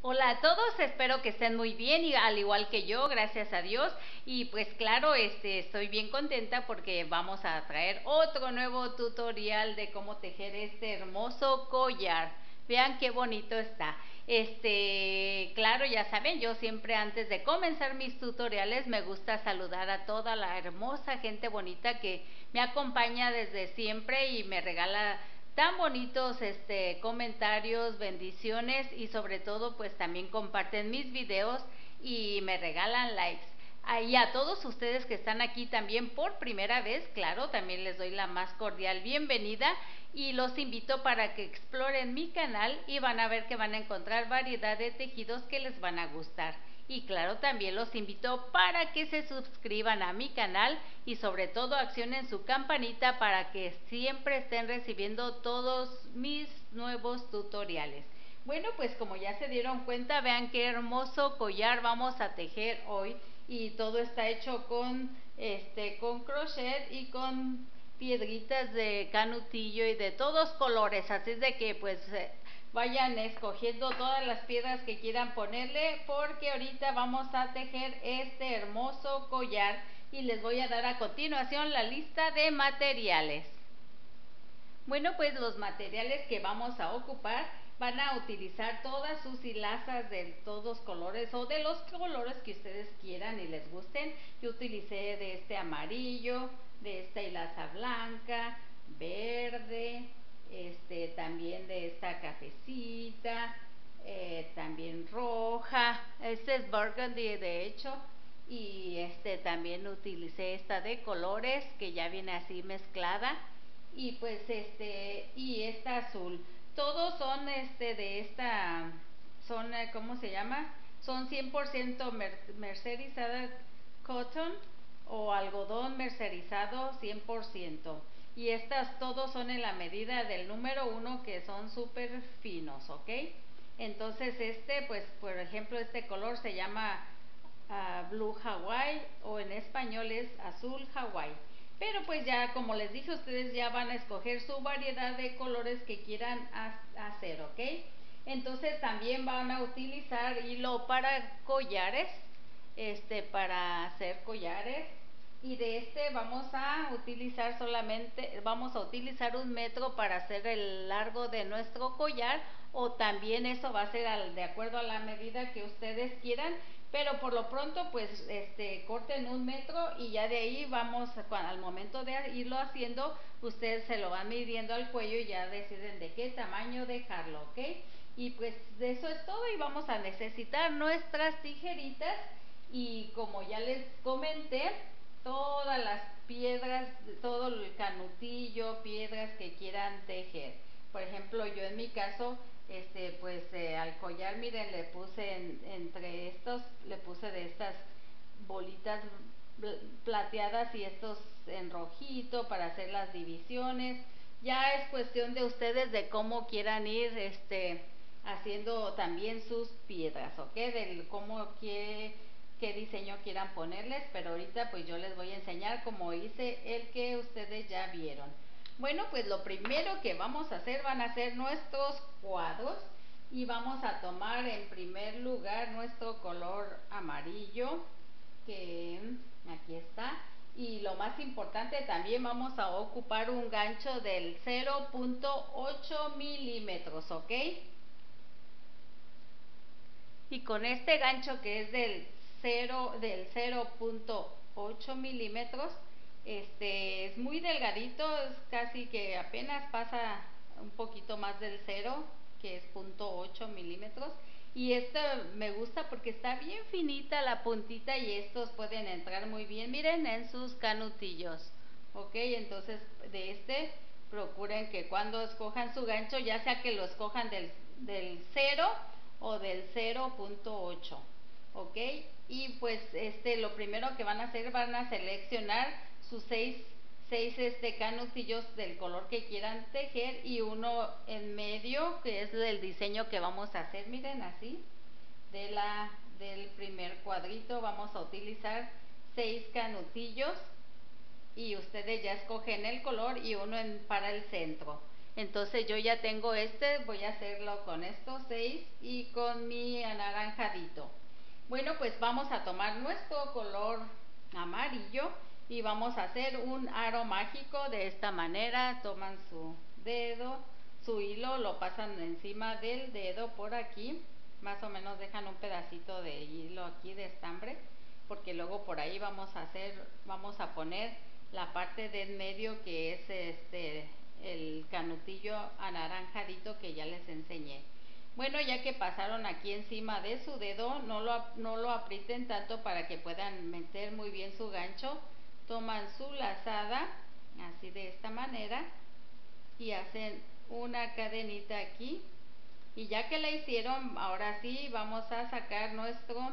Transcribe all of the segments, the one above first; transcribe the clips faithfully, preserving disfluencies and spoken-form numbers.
Hola a todos, espero que estén muy bien y al igual que yo, gracias a Dios. Y pues claro, este, estoy bien contenta porque vamos a traer otro nuevo tutorial de cómo tejer este hermoso collar. Vean qué bonito está. Este, claro, ya saben, yo siempre antes de comenzar mis tutoriales me gusta saludar a toda la hermosa gente bonita que me acompaña desde siempre y me regala tan bonitos este, comentarios, bendiciones y sobre todo pues también comparten mis videos y me regalan likes. Y a todos ustedes que están aquí también por primera vez, claro, también les doy la más cordial bienvenida y los invito para que exploren mi canal y van a ver que van a encontrar variedad de tejidos que les van a gustar. Y claro, también los invito para que se suscriban a mi canal y sobre todo accionen su campanita para que siempre estén recibiendo todos mis nuevos tutoriales. Bueno, pues como ya se dieron cuenta, vean qué hermoso collar vamos a tejer hoy y todo está hecho con este con crochet y con piedritas de canutillo y de todos colores, así es de que pues eh, vayan escogiendo todas las piedras que quieran ponerle porque ahorita vamos a tejer este hermoso collar y les voy a dar a continuación la lista de materiales. Bueno, pues los materiales que vamos a ocupar van a utilizar todas sus hilazas de todos colores o de los colores que ustedes quieran y les gusten. Yo utilicé de este amarillo, de esta hilaza blanca, verde, este también de esta cafecita, eh, también roja, este es burgundy de hecho, y este también utilicé esta de colores que ya viene así mezclada y pues este y esta azul, todos son este de esta son eh, ¿cómo se llama? Son cien por ciento mer mercerizada cotton o algodón mercerizado cien por ciento y estas todos son en la medida del número uno que son súper finos, ¿ok? Entonces este pues por ejemplo este color se llama uh, Blue Hawaii o en español es azul Hawaii. Pero pues ya como les dije, ustedes ya van a escoger su variedad de colores que quieran hacer, ¿ok? Entonces también van a utilizar hilo para collares, este para hacer collares. Y de este vamos a utilizar solamente, vamos a utilizar un metro para hacer el largo de nuestro collar o también eso va a ser al, de acuerdo a la medida que ustedes quieran. Pero por lo pronto pues este corten un metro y ya de ahí vamos al momento de irlo haciendo ustedes se lo van midiendo al cuello y ya deciden de qué tamaño dejarlo, ¿ok? Y pues de eso es todo y vamos a necesitar nuestras tijeritas y como ya les comenté todas las piedras, todo el canutillo, piedras que quieran tejer. Por ejemplo, yo en mi caso, este, pues eh, al collar, miren, le puse en, entre estos, le puse de estas bolitas plateadas y estos en rojito para hacer las divisiones. Ya es cuestión de ustedes de cómo quieran ir, este, haciendo también sus piedras, ¿ok? Del cómo quiere qué diseño quieran ponerles, pero ahorita pues yo les voy a enseñar como hice el que ustedes ya vieron. Bueno, pues lo primero que vamos a hacer van a ser nuestros cuadros y vamos a tomar en primer lugar nuestro color amarillo, que aquí está, y lo más importante también vamos a ocupar un gancho del cero punto ocho milímetros, ¿ok? Y con este gancho que es del cero del cero punto ocho milímetros, este es muy delgadito, es casi que apenas pasa un poquito más del cero, que es punto ocho milímetros. Y esta me gusta porque está bien finita la puntita y estos pueden entrar muy bien, miren, en sus canutillos, ok. Entonces de este procuren que cuando escojan su gancho, ya sea que lo escojan del, del cero o del cero punto ocho, ok. Y pues este lo primero que van a hacer, van a seleccionar sus seis seis este canutillos del color que quieran tejer y uno en medio que es el diseño que vamos a hacer, miren así, de la del primer cuadrito vamos a utilizar seis canutillos y ustedes ya escogen el color y uno en, para el centro. Entonces yo ya tengo este, voy a hacerlo con estos seis y con mi anaranjadito. Bueno, pues vamos a tomar nuestro color amarillo y vamos a hacer un aro mágico de esta manera. Toman su dedo, su hilo, lo pasan encima del dedo por aquí, más o menos dejan un pedacito de hilo aquí de estambre, porque luego por ahí vamos a hacer, vamos a poner la parte del medio, que es este el canutillo anaranjadito que ya les enseñé. Bueno, ya que pasaron aquí encima de su dedo, no lo, no lo aprieten tanto para que puedan meter muy bien su gancho. Toman su lazada, así de esta manera, y hacen una cadenita aquí. Y ya que la hicieron, ahora sí vamos a sacar nuestro,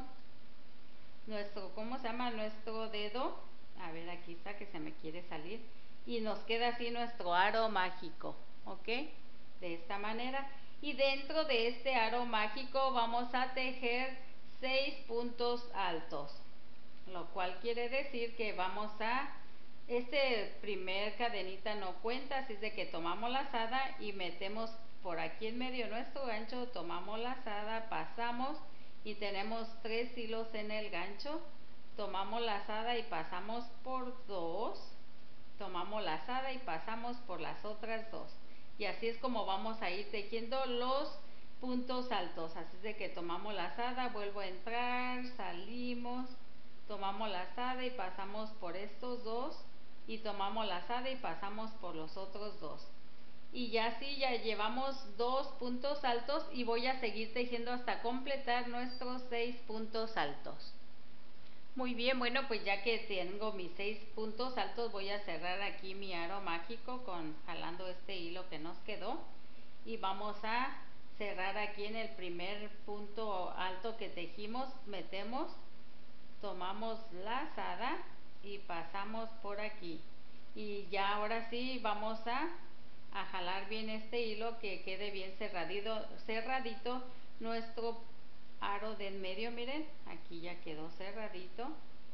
nuestro, ¿cómo se llama? Nuestro dedo. A ver, aquí está que se me quiere salir. Y nos queda así nuestro aro mágico, ¿ok? De esta manera. Y dentro de este aro mágico vamos a tejer seis puntos altos, lo cual quiere decir que vamos a, este primer cadenita no cuenta, así es de que tomamos lazada y metemos por aquí en medio nuestro gancho, tomamos lazada, pasamos y tenemos tres hilos en el gancho, tomamos lazada y pasamos por dos, tomamos lazada y pasamos por las otras dos, y así es como vamos a ir tejiendo los puntos altos. Así es de que tomamos lazada, vuelvo a entrar, salimos, tomamos lazada y pasamos por estos dos, y tomamos lazada y pasamos por los otros dos, y ya así ya llevamos dos puntos altos, y voy a seguir tejiendo hasta completar nuestros seis puntos altos. Muy bien, bueno, pues ya que tengo mis seis puntos altos, voy a cerrar aquí mi aro mágico con jalando este hilo que nos quedó, y vamos a cerrar aquí en el primer punto alto que tejimos. Metemos, tomamos lazada y pasamos por aquí, y ya ahora sí vamos a, a jalar bien este hilo, que quede bien cerradito, cerradito nuestro aro de en medio. Miren, aquí ya quedó cerradito,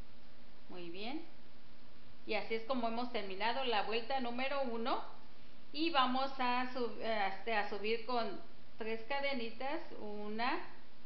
muy bien, y así es como hemos terminado la vuelta número uno. Y vamos a, sub, este, a subir con tres cadenitas, una,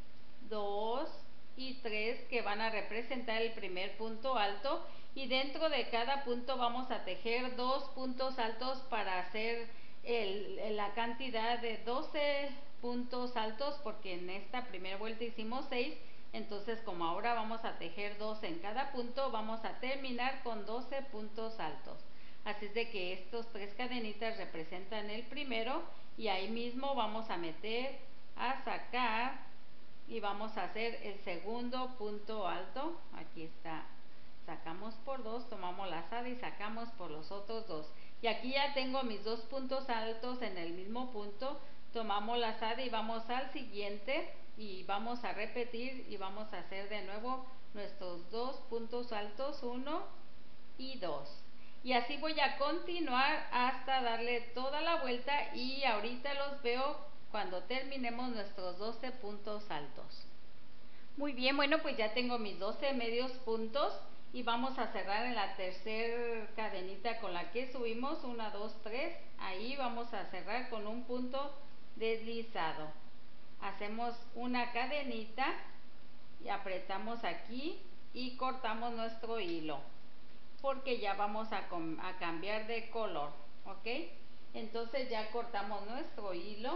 dos y tres, que van a representar el primer punto alto, y dentro de cada punto vamos a tejer dos puntos altos para hacer el, la cantidad de doce puntos altos, porque en esta primera vuelta hicimos seis, entonces como ahora vamos a tejer dos en cada punto, vamos a terminar con doce puntos altos. Así es de que estos tres cadenitas representan el primero, y ahí mismo vamos a meter, a sacar, y vamos a hacer el segundo punto alto. Aquí está, sacamos por dos, tomamos lazada y sacamos por los otros dos, y aquí ya tengo mis dos puntos altos en el mismo punto. Tomamos lazada y vamos al siguiente, y vamos a repetir y vamos a hacer de nuevo nuestros dos puntos altos, uno y dos, y así voy a continuar hasta darle toda la vuelta, y ahorita los veo cuando terminemos nuestros doce puntos altos. Muy bien, bueno, pues ya tengo mis doce medios puntos, y vamos a cerrar en la tercera cadenita con la que subimos, una, dos, tres, ahí vamos a cerrar con un punto deslizado. Hacemos una cadenita y apretamos aquí y cortamos nuestro hilo, porque ya vamos a, a cambiar de color, ¿ok? Entonces ya cortamos nuestro hilo,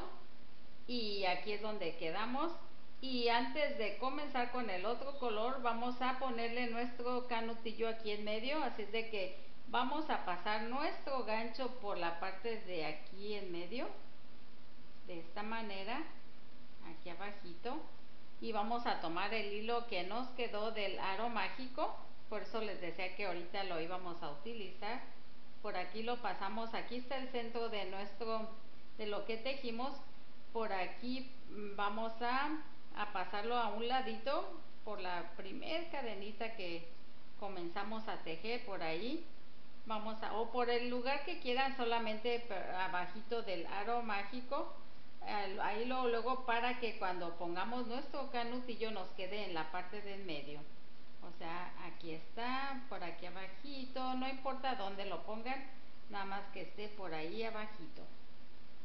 y aquí es donde quedamos, y antes de comenzar con el otro color vamos a ponerle nuestro canutillo aquí en medio, así es de que vamos a pasar nuestro gancho por la parte de aquí en medio, de esta manera, aquí abajito, y vamos a tomar el hilo que nos quedó del aro mágico, por eso les decía que ahorita lo íbamos a utilizar. Por aquí lo pasamos, aquí está el centro de nuestro, de lo que tejimos. Por aquí vamos a, a pasarlo a un ladito por la primer cadenita que comenzamos a tejer, por ahí vamos a, o por el lugar que quieran, solamente abajito del aro mágico, ahí luego, luego para que cuando pongamos nuestro canutillo nos quede en la parte del medio. O sea, aquí está, por aquí abajito, no importa dónde lo pongan, nada más que esté por ahí abajito.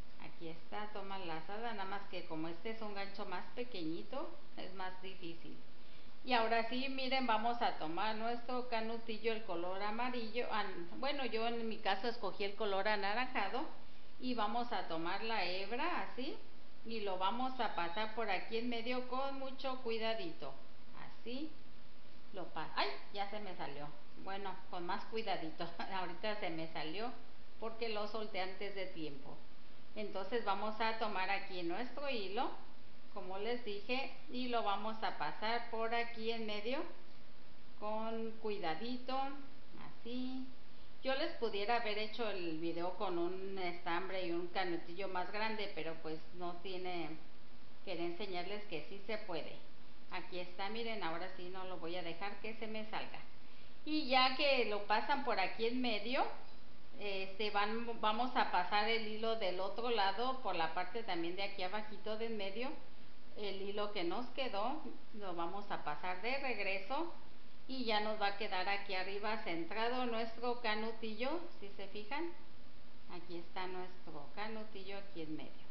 aquí está, toma la lazada, nada más que como este es un gancho más pequeñito, es más difícil. Y ahora sí, miren, vamos a tomar nuestro canutillo, el color amarillo. Bueno, yo en mi caso escogí el color anaranjado. Y vamos a tomar la hebra así. Y lo vamos a pasar por aquí en medio con mucho cuidadito. Así. Lo paso. ¡Ay! Ya se me salió. Bueno, con más cuidadito. Ahorita se me salió porque lo solté antes de tiempo. Entonces vamos a tomar aquí nuestro hilo, como les dije, y lo vamos a pasar por aquí en medio con cuidadito, así. Yo les pudiera haber hecho el video con un estambre y un canutillo más grande, pero pues no tiene, quería enseñarles que sí se puede. Aquí está, miren, ahora sí no lo voy a dejar que se me salga. Y ya que lo pasan por aquí en medio, este van, vamos a pasar el hilo del otro lado por la parte también de aquí abajito de en medio. El hilo que nos quedó lo vamos a pasar de regreso y ya nos va a quedar aquí arriba centrado nuestro canutillo. Si se fijan, aquí está nuestro canutillo aquí en medio.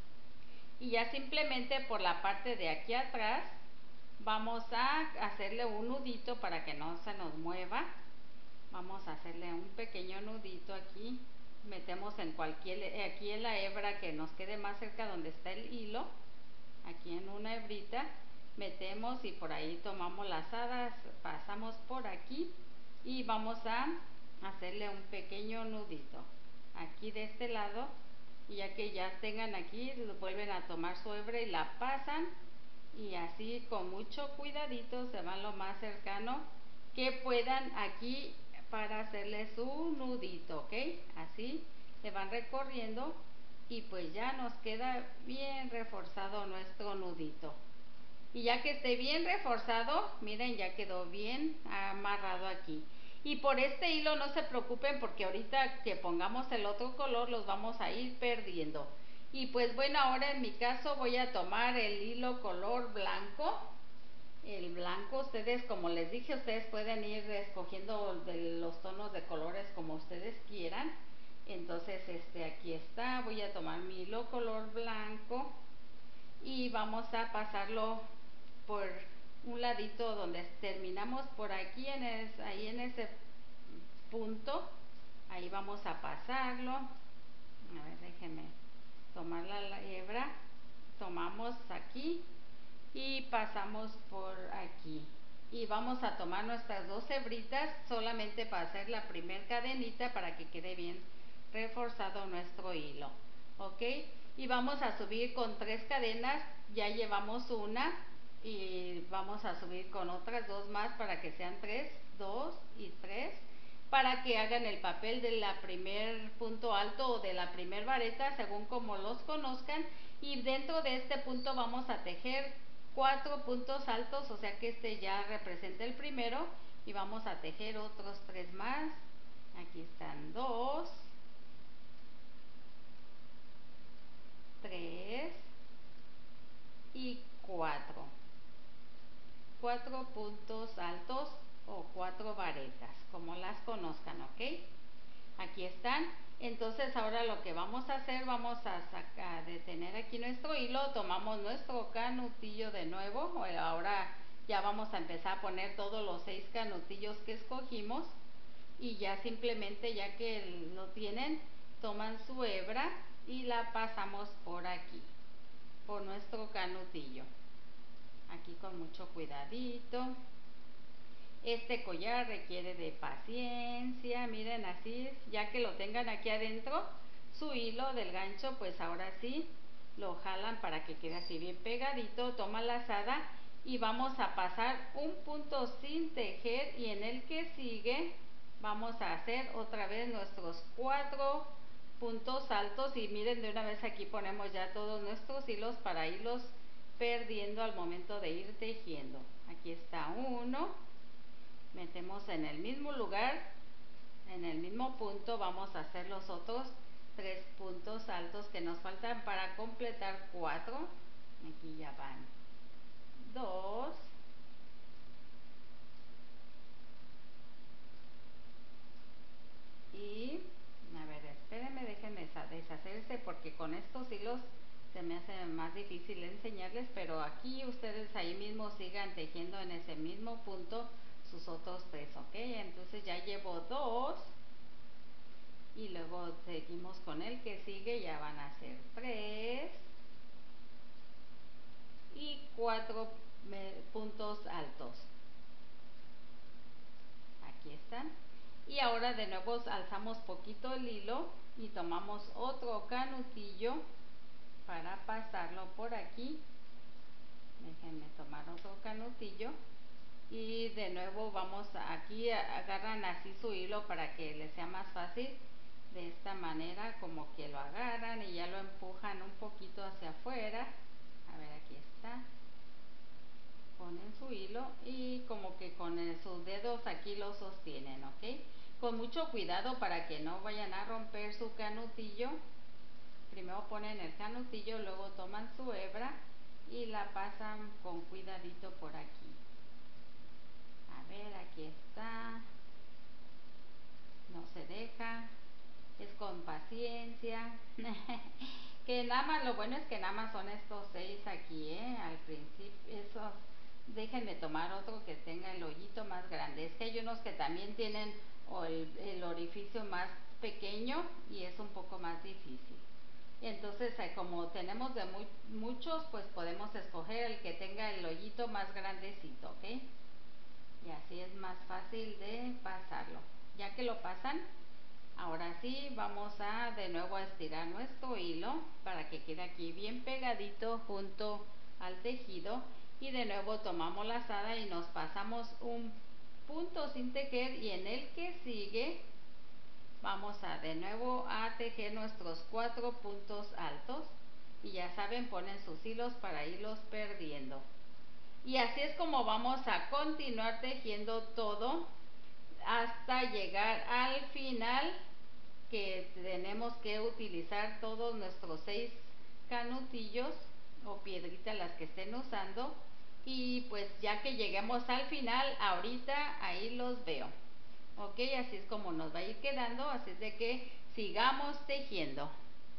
Y ya simplemente por la parte de aquí atrás vamos a hacerle un nudito para que no se nos mueva. Vamos a hacerle un pequeño nudito aquí. Metemos en cualquier, aquí en la hebra que nos quede más cerca donde está el hilo, aquí en una hebrita, metemos y por ahí tomamos lazadas, pasamos por aquí y vamos a hacerle un pequeño nudito aquí de este lado. Y ya que ya tengan aquí, vuelven a tomar su hebra y la pasan y así con mucho cuidadito se van lo más cercano que puedan aquí para hacerle su nudito, ¿ok? Así se van recorriendo y pues ya nos queda bien reforzado nuestro nudito. Y ya que esté bien reforzado, miren, ya quedó bien amarrado aquí. Y por este hilo no se preocupen porque ahorita que pongamos el otro color los vamos a ir perdiendo. Y pues bueno, ahora en mi caso voy a tomar el hilo color blanco. El blanco, ustedes, como les dije, ustedes pueden ir escogiendo de los tonos de colores como ustedes quieran. Entonces, este, aquí está, voy a tomar mi hilo color blanco y vamos a pasarlo por un ladito donde terminamos por aquí, en es, ahí en ese punto, ahí vamos a pasarlo. A ver, déjenme tomar la hebra, tomamos aquí y pasamos por aquí y vamos a tomar nuestras dos hebritas solamente para hacer la primer cadenita para que quede bien reforzado nuestro hilo, ok, y vamos a subir con tres cadenas. Ya llevamos una y vamos a subir con otras dos más para que sean tres, dos y tres, para que hagan el papel de la primer punto alto o de la primer vareta según como los conozcan. Y dentro de este punto vamos a tejer cuatro puntos altos, o sea que este ya representa el primero, y vamos a tejer otros tres más. Aquí están dos, tres y cuatro. Cuatro puntos altos o cuatro varetas, como las conozcan, ¿ok? Aquí están. Entonces ahora lo que vamos a hacer, vamos a sacar, detener aquí nuestro hilo, tomamos nuestro canutillo de nuevo, ahora ya vamos a empezar a poner todos los seis canutillos que escogimos y ya simplemente, ya que lo tienen, toman su hebra y la pasamos por aquí, por nuestro canutillo, aquí con mucho cuidadito. Este collar requiere de paciencia, miren, así, ya que lo tengan aquí adentro, su hilo del gancho, pues ahora sí, lo jalan para que quede así bien pegadito, toma lazada y vamos a pasar un punto sin tejer y en el que sigue vamos a hacer otra vez nuestros cuatro puntos altos y miren, de una vez aquí ponemos ya todos nuestros hilos para irlos perdiendo al momento de ir tejiendo. Aquí está uno. Metemos en el mismo lugar, en el mismo punto, vamos a hacer los otros tres puntos altos que nos faltan para completar cuatro. Aquí ya van dos, y a ver, espérenme, déjenme empiecen a deshacerse, porque con estos hilos se me hace más difícil enseñarles, pero aquí ustedes ahí mismo sigan tejiendo en ese mismo punto sus otros tres, ok. Entonces ya llevo dos y luego seguimos con el que sigue, ya van a ser tres y cuatro puntos altos. Aquí están. Y ahora de nuevo alzamos poquito el hilo y tomamos otro canutillo para pasarlo por aquí. Déjenme tomar otro canutillo y de nuevo vamos a, aquí agarran así su hilo para que les sea más fácil. De esta manera como que lo agarran y ya lo empujan un poquito hacia afuera. A ver, aquí está. Ponen su hilo y como que con el, sus dedos aquí lo sostienen, ok. Con mucho cuidado para que no vayan a romper su canutillo. Primero ponen el canutillo, luego toman su hebra y la pasan con cuidadito por aquí. A ver, aquí está. No se deja. Es con paciencia. Que nada más, lo bueno es que nada más son estos seis aquí, ¿eh? Al principio, esos. Déjenme tomar otro que tenga el hoyito más grande. Es que hay unos que también tienen el, el orificio más pequeño y es un poco más difícil. Entonces, como tenemos de muy, muchos, pues podemos escoger el que tenga el hoyito más grandecito, ¿ok? Y así es más fácil de pasarlo. Ya que lo pasan, ahora sí vamos a de nuevo a estirar nuestro hilo para que quede aquí bien pegadito junto al tejido. Y de nuevo tomamos la lazada y nos pasamos un punto sin tejer, y en el que sigue vamos a de nuevo a tejer nuestros cuatro puntos altos. Y ya saben, ponen sus hilos para irlos perdiendo. Y así es como vamos a continuar tejiendo todo hasta llegar al final, que tenemos que utilizar todos nuestros seis canutillos o piedritas, las que estén usando. Y pues ya que lleguemos al final, ahorita ahí los veo. Ok, así es como nos va a ir quedando, así es de que sigamos tejiendo.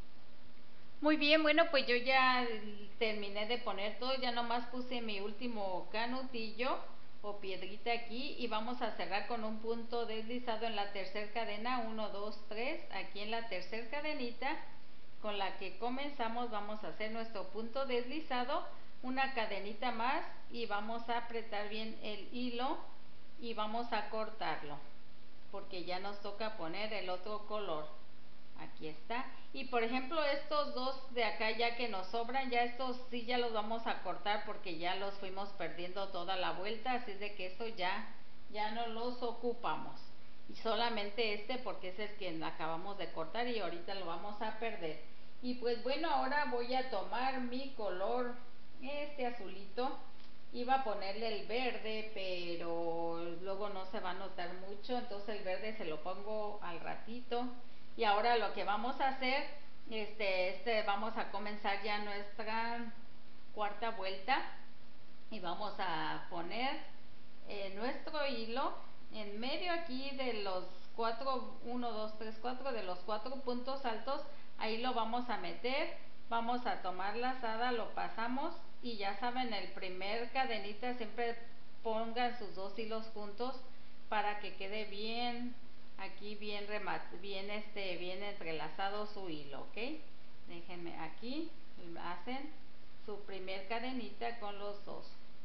Muy bien, bueno, pues yo ya terminé de poner todo, ya nomás puse mi último canutillo o piedrita aquí y vamos a cerrar con un punto deslizado en la tercera cadena, uno, dos, tres, aquí en la tercera cadenita con la que comenzamos vamos a hacer nuestro punto deslizado, una cadenita más y vamos a apretar bien el hilo y vamos a cortarlo porque ya nos toca poner el otro color. Aquí está. Y por ejemplo estos dos de acá ya que nos sobran, ya estos sí ya los vamos a cortar porque ya los fuimos perdiendo toda la vuelta, así de que eso ya, ya no los ocupamos. Y solamente este porque es el que acabamos de cortar y ahorita lo vamos a perder. Y pues bueno, ahora voy a tomar mi color, este azulito. Iba a ponerle el verde, pero luego no se va a notar mucho, entonces el verde se lo pongo al ratito. Y ahora lo que vamos a hacer, este, este, vamos a comenzar ya nuestra cuarta vuelta y vamos a poner eh, nuestro hilo en medio aquí de los cuatro, uno, dos, tres, cuatro, de los cuatro puntos altos. Ahí lo vamos a meter, vamos a tomar la lazada, lo pasamos y ya saben, el primer cadenita siempre pongan sus dos hilos juntos para que quede bien aquí, bien remat bien este bien entrelazado su hilo, ok. Déjenme aquí, hacen su primer cadenita con los dos.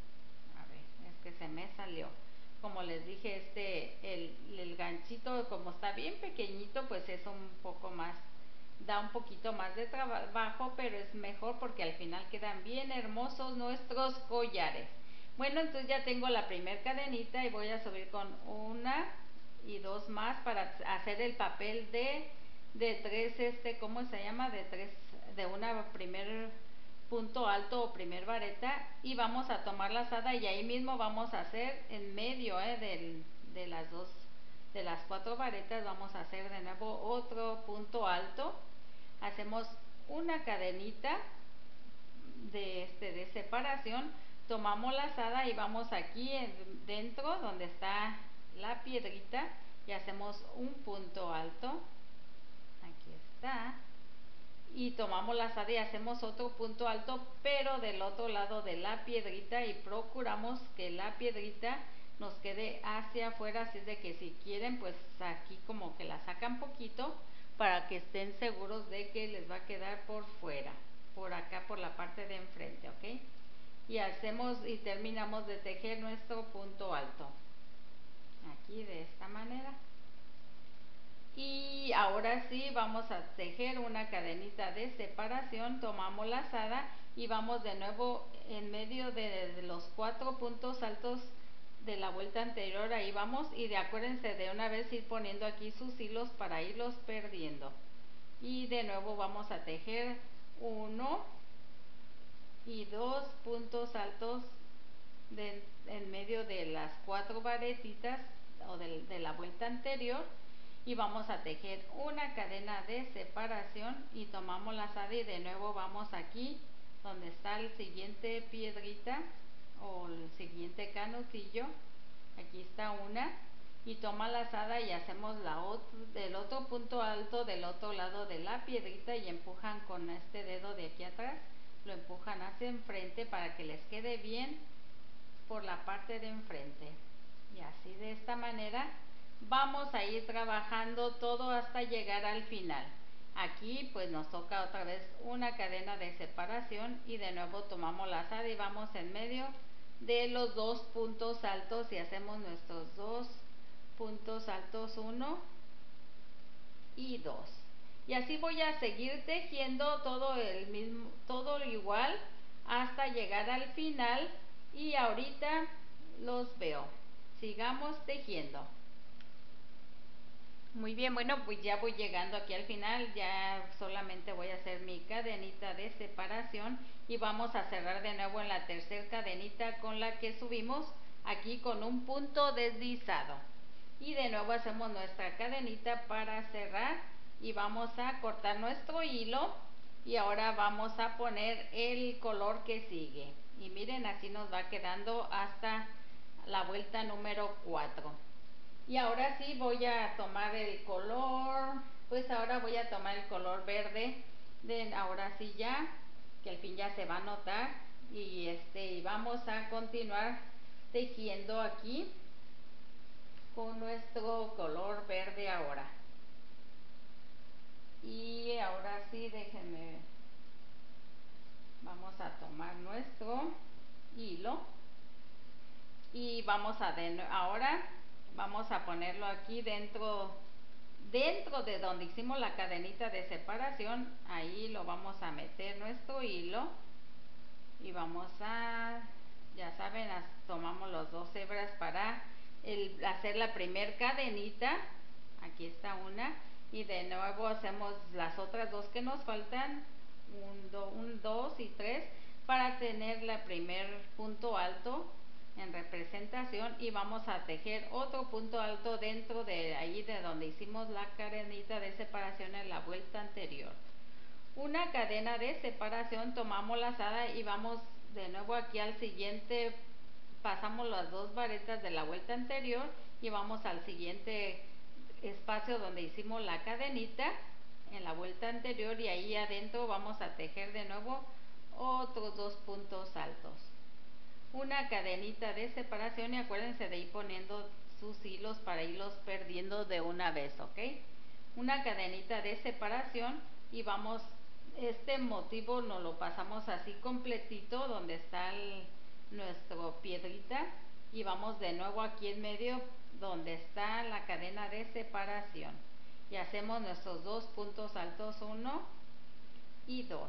A ver, es que se me salió. Como les dije, este el, el ganchito como está bien pequeñito, pues es un poco más, da un poquito más de trabajo, pero es mejor porque al final quedan bien hermosos nuestros collares. Bueno, entonces ya tengo la primer cadenita y voy a subir con una y dos más para hacer el papel de de tres, este, ¿cómo se llama? De tres, de una primer punto alto o primer vareta, y vamos a tomar la lazada y ahí mismo vamos a hacer en medio eh, del, de las dos, de las cuatro varetas, vamos a hacer de nuevo otro punto alto. Hacemos una cadenita de este de separación, tomamos la lazada y vamos aquí en, dentro donde está la piedrita y hacemos un punto alto. Aquí está. Y tomamos la lazada y hacemos otro punto alto, pero del otro lado de la piedrita, y procuramos que la piedrita nos quede hacia afuera, así es de que si quieren pues aquí como que la sacan poquito para que estén seguros de que les va a quedar por fuera, por acá por la parte de enfrente, ¿ok? Y hacemos y terminamos de tejer nuestro punto alto aquí de esta manera. Y ahora sí vamos a tejer una cadenita de separación, tomamos la lazada y vamos de nuevo en medio de, de los cuatro puntos altos de la vuelta anterior, ahí vamos, y de acuérdense de una vez ir poniendo aquí sus hilos para irlos perdiendo. Y de nuevo vamos a tejer uno y dos puntos altos de, en medio de las cuatro varetitas o de, de la vuelta anterior, y vamos a tejer una cadena de separación y tomamos la lazada y de nuevo vamos aquí donde está el siguiente piedrita o el siguiente canutillo, aquí está una, y toma la lazada y hacemos la otro, del otro punto alto del otro lado de la piedrita y empujan con este dedo de aquí atrás, lo empujan hacia enfrente para que les quede bien por la parte de enfrente, y así de esta manera vamos a ir trabajando todo hasta llegar al final. Aquí pues nos toca otra vez una cadena de separación y de nuevo tomamos la lazada y vamos en medio de los dos puntos altos y hacemos nuestros dos puntos altos, uno y dos, y así voy a seguir tejiendo todo el mismo, todo igual hasta llegar al final, y ahorita los veo. Sigamos tejiendo. Muy bien, bueno, pues ya voy llegando aquí al final, ya solamente voy a hacer mi cadenita de separación y vamos a cerrar de nuevo en la tercera cadenita con la que subimos aquí con un punto deslizado, y de nuevo hacemos nuestra cadenita para cerrar y vamos a cortar nuestro hilo, y ahora vamos a poner el color que sigue, y miren, así nos va quedando hasta la vuelta número cuatro. Y ahora sí voy a tomar el color, pues ahora voy a tomar el color verde, de, ahora sí ya, que al fin ya se va a notar, y este y vamos a continuar tejiendo aquí con nuestro color verde ahora. Y ahora sí, déjenme, vamos a tomar nuestro hilo y vamos a, de, ahora vamos a ponerlo aquí dentro, dentro de donde hicimos la cadenita de separación, ahí lo vamos a meter nuestro hilo y vamos a, ya saben, tomamos los dos hebras para el, hacer la primer cadenita, aquí está una, y de nuevo hacemos las otras dos que nos faltan, un, do, un dos y tres, para tener la primer punto alto en representación, y vamos a tejer otro punto alto dentro de ahí de donde hicimos la cadenita de separación en la vuelta anterior. Una cadena de separación, tomamos la lazada y vamos de nuevo aquí al siguiente, pasamos las dos varetas de la vuelta anterior y vamos al siguiente espacio donde hicimos la cadenita en la vuelta anterior, y ahí adentro vamos a tejer de nuevo otros dos puntos altos, una cadenita de separación, y acuérdense de ir poniendo sus hilos para irlos perdiendo de una vez, ¿ok? Una cadenita de separación y vamos, este motivo nos lo pasamos así completito donde está el, nuestro piedrita, y vamos de nuevo aquí en medio donde está la cadena de separación y hacemos nuestros dos puntos altos, uno y dos.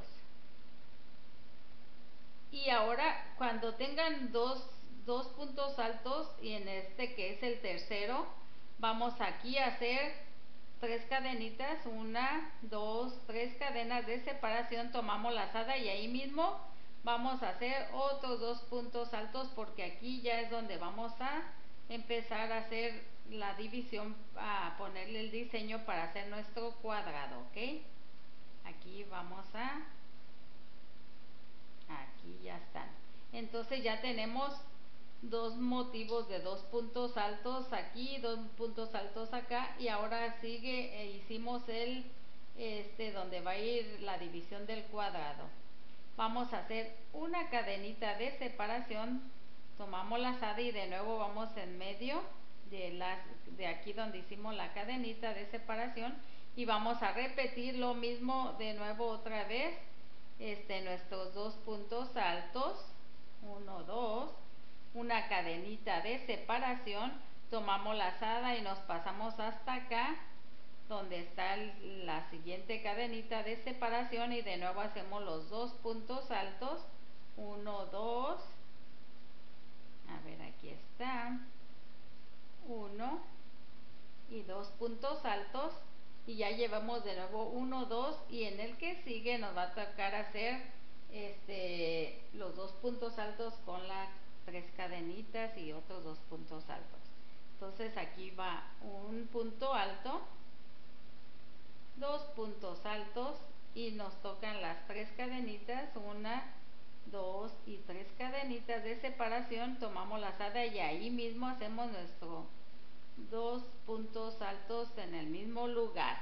Y ahora cuando tengan dos, dos puntos altos y en este que es el tercero, vamos aquí a hacer tres cadenitas, una, dos, tres cadenas de separación, tomamos la lazada y ahí mismo vamos a hacer otros dos puntos altos, porque aquí ya es donde vamos a empezar a hacer la división, a ponerle el diseño para hacer nuestro cuadrado, ¿ok? Aquí vamos a, aquí ya están. Entonces ya tenemos dos motivos de dos puntos altos aquí, dos puntos altos acá, y ahora sigue, eh, hicimos el, este donde va a ir la división del cuadrado. Vamos a hacer una cadenita de separación, tomamos lazada y de nuevo vamos en medio de, las, de aquí donde hicimos la cadenita de separación y vamos a repetir lo mismo de nuevo otra vez, este, nuestros dos puntos altos, uno, dos, una cadenita de separación, tomamos lazada y nos pasamos hasta acá donde está el, la siguiente cadenita de separación y de nuevo hacemos los dos puntos altos, uno, dos, a ver aquí está, uno y dos puntos altos y ya llevamos de nuevo uno, dos y en el que sigue nos va a tocar hacer este, los dos puntos altos con las tres cadenitas y otros dos puntos altos. Entonces aquí va un punto alto, dos puntos altos y nos tocan las tres cadenitas, una, dos y tres cadenitas de separación, tomamos lazada y ahí mismo hacemos nuestro dos puntos altos en el mismo lugar,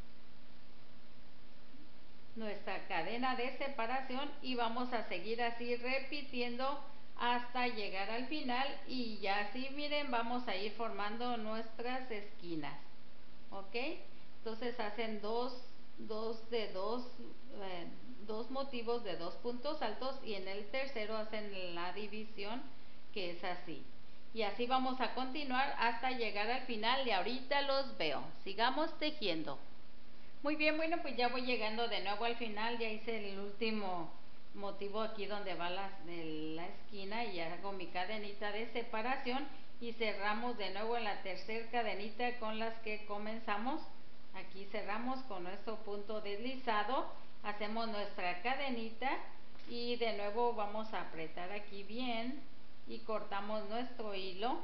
nuestra cadena de separación y vamos a seguir así repitiendo hasta llegar al final y ya así miren vamos a ir formando nuestras esquinas, ok. Entonces hacen dos, dos de dos, eh, dos motivos de dos puntos altos y en el tercero hacen la división que es así. Y así vamos a continuar hasta llegar al final y ahorita los veo. Sigamos tejiendo. Muy bien, bueno, pues ya voy llegando de nuevo al final. Ya hice el último motivo aquí donde va la, de la esquina y hago mi cadenita de separación y cerramos de nuevo en la tercera cadenita con las que comenzamos. Aquí cerramos con nuestro punto deslizado, hacemos nuestra cadenita y de nuevo vamos a apretar aquí bien y cortamos nuestro hilo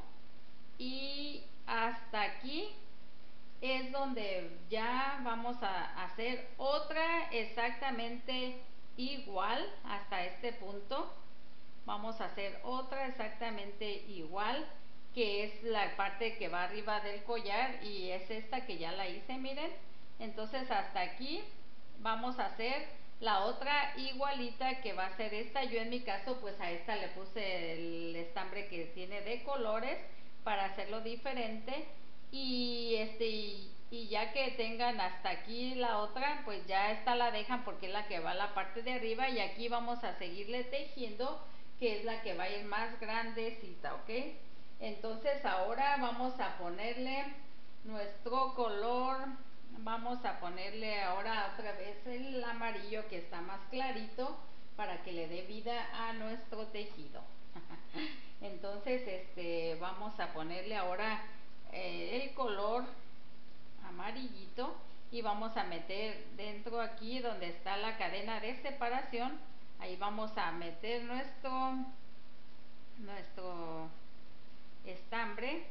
y hasta aquí es donde ya vamos a hacer otra exactamente igual hasta este punto. Vamos a hacer otra exactamente igual que es la parte que va arriba del collar y es esta que ya la hice, miren. Entonces hasta aquí vamos a hacer la otra igualita que va a ser esta. Yo en mi caso pues a esta le puse el estambre que tiene de colores para hacerlo diferente y este y, y ya que tengan hasta aquí la otra pues ya esta la dejan porque es la que va a la parte de arriba y aquí vamos a seguirle tejiendo que es la que va a ir más grandecita, ¿ok? Entonces ahora vamos a ponerle nuestro color, vamos a ponerle ahora otra vez el amarillo que está más clarito para que le dé vida a nuestro tejido. Entonces este vamos a ponerle ahora eh, el color amarillito y vamos a meter dentro aquí donde está la cadena de separación, ahí vamos a meter nuestro nuestro estambre.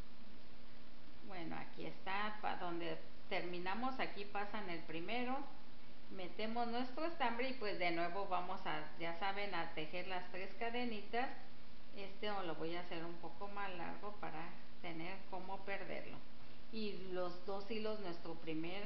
Bueno, aquí está para donde terminamos, aquí pasan el primero, metemos nuestro estambre y pues de nuevo vamos a, ya saben, a tejer las tres cadenitas. Este lo voy a hacer un poco más largo para tener cómo perderlo y los dos hilos, nuestro primer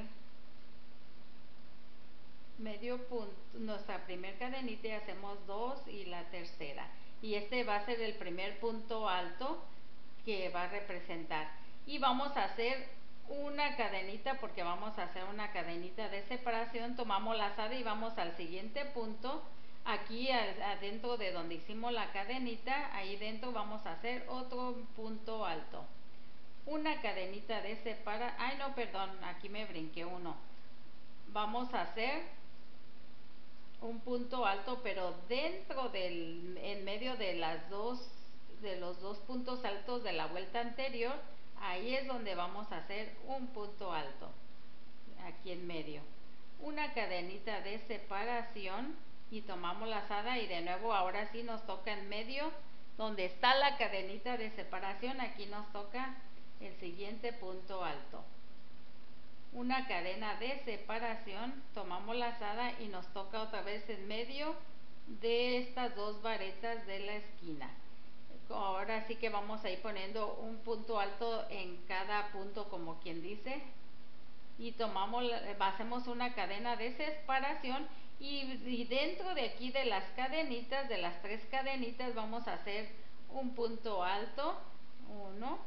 medio punto, nuestra primer cadenita y hacemos dos y la tercera y este va a ser el primer punto alto que va a representar y vamos a hacer una cadenita porque vamos a hacer una cadenita de separación, tomamos lazada y vamos al siguiente punto aquí adentro de donde hicimos la cadenita, ahí dentro vamos a hacer otro punto alto, una cadenita de separación, ay no perdón, aquí me brinqué uno, vamos a hacer un punto alto pero dentro del, en medio de las dos, de los dos puntos altos de la vuelta anterior, ahí es donde vamos a hacer un punto alto, aquí en medio, una cadenita de separación y tomamos lazada y de nuevo ahora sí nos toca en medio donde está la cadenita de separación, aquí nos toca el siguiente punto alto, una cadena de separación, tomamos lazada y nos toca otra vez en medio de estas dos varetas de la esquina. Ahora sí que vamos a ir poniendo un punto alto en cada punto como quien dice, y tomamos, hacemos una cadena de separación y, y dentro de aquí de las cadenitas, de las tres cadenitas, vamos a hacer un punto alto, uno,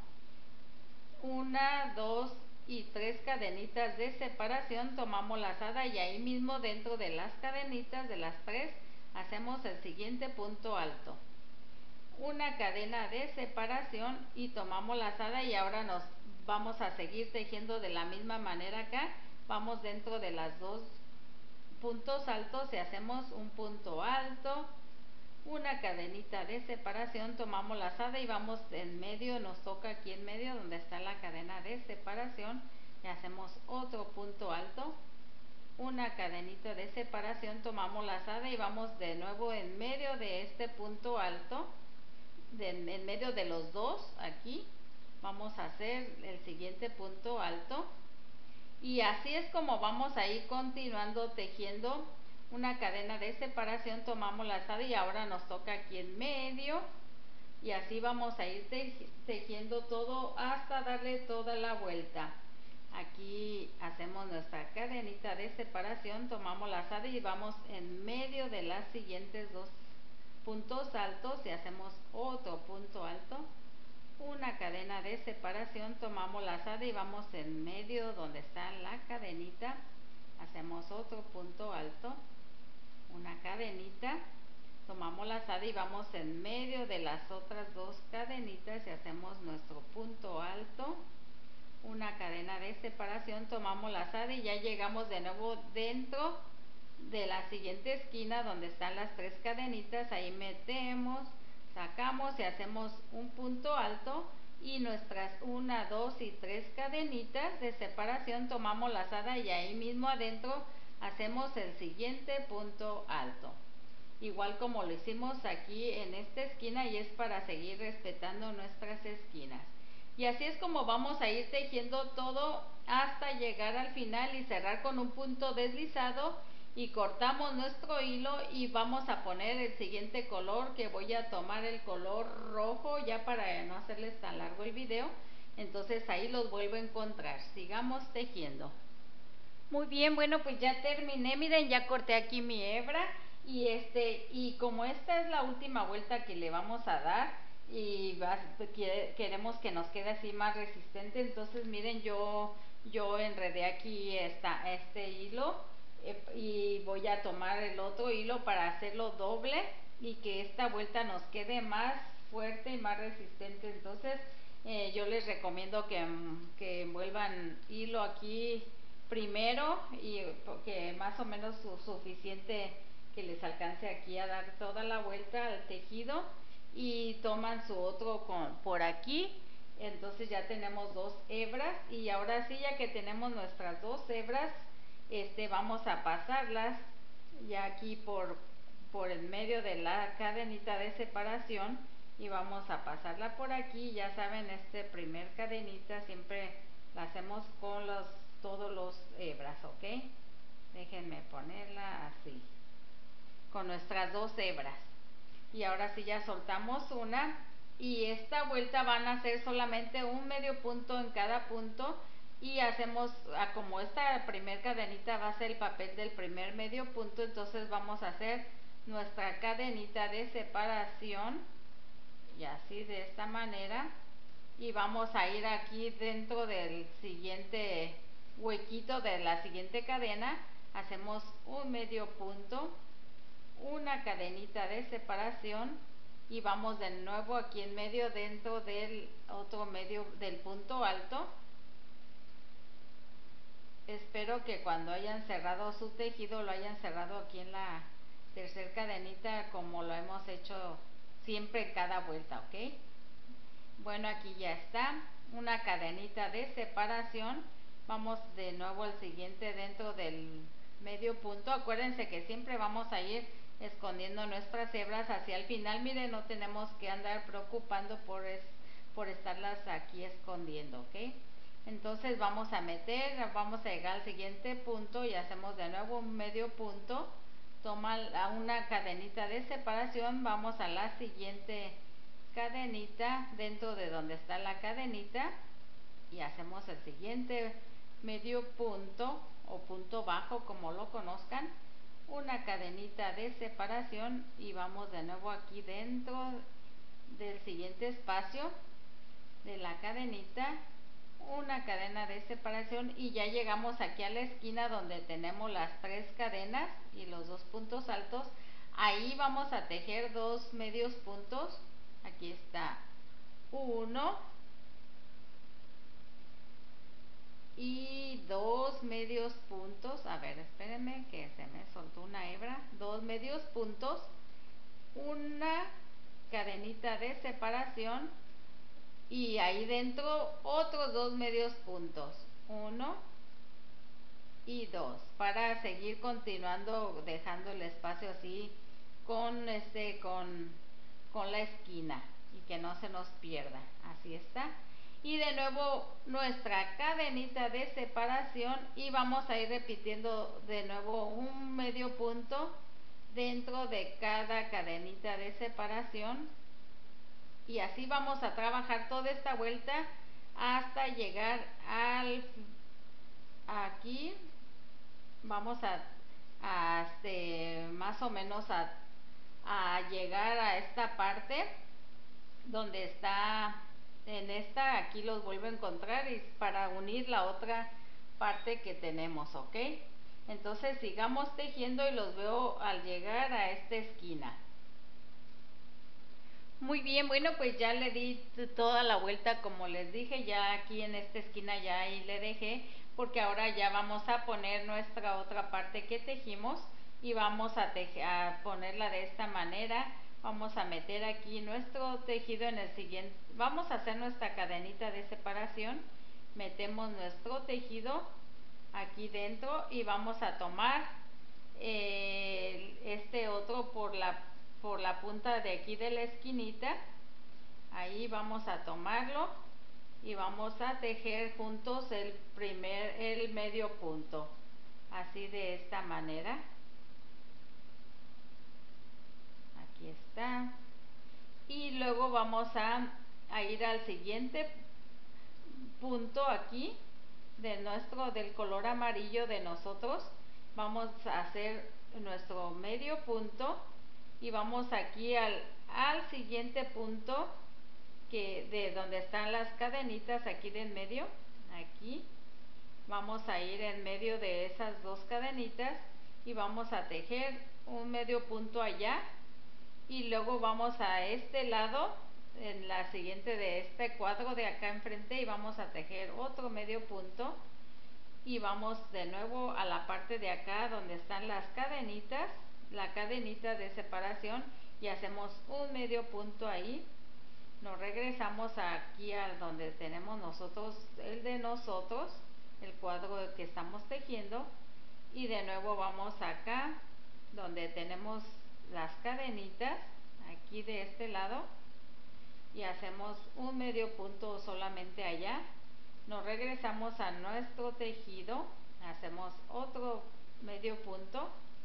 una, dos y tres cadenitas de separación, tomamos lazada y ahí mismo dentro de las cadenitas de las tres hacemos el siguiente punto alto, una cadena de separación y tomamos lazada y ahora nos vamos a seguir tejiendo de la misma manera acá, vamos dentro de las dos puntos altos y hacemos un punto alto, una cadenita de separación, tomamos lazada y vamos en medio, nos toca aquí en medio donde está la cadena de separación y hacemos otro punto alto, una cadenita de separación, tomamos lazada y vamos de nuevo en medio de este punto alto, de, en medio de los dos aquí vamos a hacer el siguiente punto alto y así es como vamos a ir continuando tejiendo una cadena de separación, tomamos lazada y ahora nos toca aquí en medio y así vamos a ir tejiendo todo hasta darle toda la vuelta. Aquí hacemos nuestra cadenita de separación, tomamos lazada y vamos en medio de las siguientes dos puntos altos y hacemos otro punto alto, una cadena de separación, tomamos lazada y vamos en medio donde está la cadenita, hacemos otro punto alto, una cadenita, tomamos lazada y vamos en medio de las otras dos cadenitas y hacemos nuestro punto alto, una cadena de separación, tomamos lazada y ya llegamos de nuevo dentro de la siguiente esquina donde están las tres cadenitas, ahí metemos, sacamos y hacemos un punto alto y nuestras una, dos y tres cadenitas de separación, tomamos lazada y ahí mismo adentro hacemos el siguiente punto alto, igual como lo hicimos aquí en esta esquina y es para seguir respetando nuestras esquinas. Y así es como vamos a ir tejiendo todo hasta llegar al final y cerrar con un punto deslizado y cortamos nuestro hilo y vamos a poner el siguiente color, que voy a tomar el color rojo ya para no hacerles tan largo el video. Entonces ahí los vuelvo a encontrar. Sigamos tejiendo. Muy bien, bueno, pues ya terminé, miren, ya corté aquí mi hebra y este y como esta es la última vuelta que le vamos a dar y va, queremos que nos quede así más resistente, entonces miren, yo yo enredé aquí esta, este hilo eh, y voy a tomar el otro hilo para hacerlo doble y que esta vuelta nos quede más fuerte y más resistente. Entonces eh, yo les recomiendo que, que envuelvan hilo aquí primero y que más o menos su, suficiente que les alcance aquí a dar toda la vuelta al tejido y toman su otro con, por aquí, entonces ya tenemos dos hebras y ahora sí, ya que tenemos nuestras dos hebras, este vamos a pasarlas ya aquí por por el medio de la cadenita de separación y vamos a pasarla por aquí. Ya saben, este primer cadenita siempre la hacemos con los todos los hebras, ok, déjenme ponerla así con nuestras dos hebras y ahora sí ya soltamos una y esta vuelta van a hacer solamente un medio punto en cada punto y hacemos como esta primer cadenita va a ser el papel del primer medio punto, entonces vamos a hacer nuestra cadenita de separación y así de esta manera y vamos a ir aquí dentro del siguiente huequito de la siguiente cadena, hacemos un medio punto, una cadenita de separación y vamos de nuevo aquí en medio dentro del otro medio del punto alto. Espero que cuando hayan cerrado su tejido lo hayan cerrado aquí en la tercer cadenita como lo hemos hecho siempre en cada vuelta, ok. Bueno, aquí ya está una cadenita de separación, vamos de nuevo al siguiente dentro del medio punto. Acuérdense que siempre vamos a ir escondiendo nuestras hebras hacia el final, miren, no tenemos que andar preocupando por, es, por estarlas aquí escondiendo, ok. Entonces vamos a meter, vamos a llegar al siguiente punto y hacemos de nuevo un medio punto, toma una cadenita de separación, vamos a la siguiente cadenita dentro de donde está la cadenita y hacemos el siguiente medio punto o punto bajo, como lo conozcan, una cadenita de separación y vamos de nuevo aquí dentro del siguiente espacio de la cadenita, una cadena de separación y ya llegamos aquí a la esquina donde tenemos las tres cadenas y los dos puntos altos. Ahí vamos a tejer dos medios puntos. Aquí está uno y dos medios puntos. A ver, espérenme que se me soltó una hebra. Dos medios puntos, una cadenita de separación y ahí dentro otros dos medios puntos, uno y dos, para seguir continuando dejando el espacio así con este con con la esquina y que no se nos pierda. Así está. Y de nuevo nuestra cadenita de separación y vamos a ir repitiendo de nuevo un medio punto dentro de cada cadenita de separación y así vamos a trabajar toda esta vuelta hasta llegar al aquí. Vamos a, a este más o menos a, a llegar a esta parte donde está en esta, aquí los vuelvo a encontrar y para unir la otra parte que tenemos, ¿ok? Entonces sigamos tejiendo y los veo al llegar a esta esquina. Muy bien, bueno, pues ya le di toda la vuelta como les dije, ya aquí en esta esquina ya ahí le dejé, porque ahora ya vamos a poner nuestra otra parte que tejimos y vamos a, tejer, a ponerla de esta manera. Vamos a meter aquí nuestro tejido en el siguiente, vamos a hacer nuestra cadenita de separación, metemos nuestro tejido aquí dentro y vamos a tomar eh, este otro por la por la punta de aquí de la esquinita. Ahí vamos a tomarlo y vamos a tejer juntos el primer el medio punto, así de esta manera. Aquí está. Y luego vamos a, a ir al siguiente punto aquí de nuestro del color amarillo de nosotros. Vamos a hacer nuestro medio punto y vamos aquí al, al siguiente punto que de donde están las cadenitas aquí de en medio. Aquí vamos a ir en medio de esas dos cadenitas y vamos a tejer un medio punto allá y luego vamos a este lado en la siguiente de este cuadro de acá enfrente y vamos a tejer otro medio punto y vamos de nuevo a la parte de acá donde están las cadenitas, la cadenita de separación y hacemos un medio punto ahí. Nos regresamos aquí a donde tenemos nosotros el de nosotros, el cuadro que estamos tejiendo y de nuevo vamos acá donde tenemos las cadenitas aquí de este lado y hacemos un medio punto solamente allá. Nos regresamos a nuestro tejido, hacemos otro medio punto